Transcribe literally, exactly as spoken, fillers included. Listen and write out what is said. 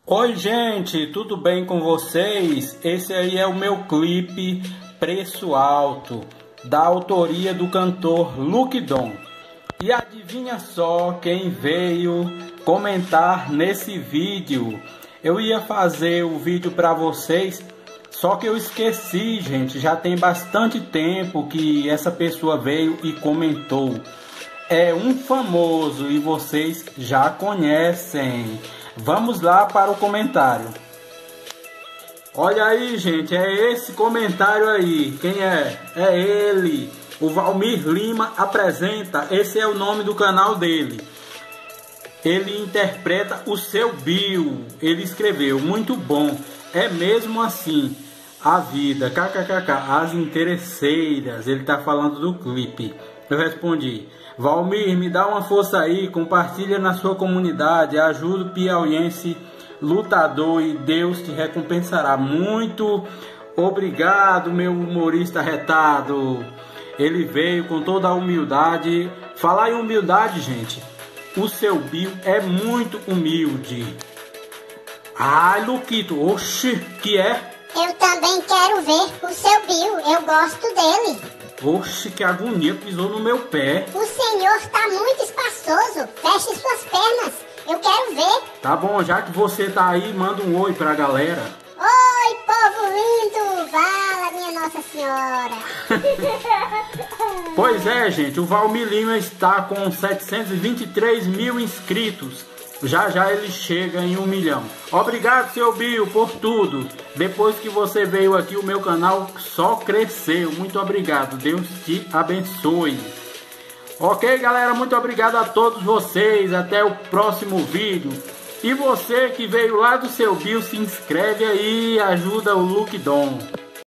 Oi gente, tudo bem com vocês? Esse aí é o meu clipe Preço Alto, da autoria do cantor Luke Dom. E adivinha só quem veio comentar nesse vídeo? Eu ia fazer o vídeo para vocês, só que eu esqueci, gente. Já tem bastante tempo que essa pessoa veio e comentou. É um famoso e vocês já conhecem. Vamos lá para o comentário. Olha aí, gente, é esse comentário aí. Quem é? É ele. O Valmir Lima apresenta. Esse é o nome do canal dele. Ele interpreta o Seu Bill. Ele escreveu, muito bom. É mesmo assim a vida. Kkkk, as interesseiras. Ele está falando do clipe. Eu respondi: Valmir, me dá uma força aí, compartilha na sua comunidade, ajuda o piauiense lutador e Deus te recompensará. Muito obrigado, meu humorista retado. Ele veio com toda a humildade. Falar em humildade, gente, o Seu Bill é muito humilde. Ai, Luquito, oxi, que é? Eu também quero ver o Seu Bill, eu gosto dele. Oxe, que agonia, pisou no meu pé. O senhor tá muito espaçoso. Feche suas pernas. Eu quero ver. Tá bom, já que você tá aí, manda um oi pra galera. Oi, povo lindo. Vala, minha Nossa Senhora. Pois é, gente, o Valmir Lima está com setecentos e vinte e três mil inscritos. Já já ele chega em um milhão. Obrigado, Seu Bill, por tudo. Depois que você veio aqui, o meu canal só cresceu. Muito obrigado. Deus te abençoe. Ok, galera? Muito obrigado a todos vocês. Até o próximo vídeo. E você que veio lá do Seu Bill, se inscreve aí e ajuda o Luke Dom.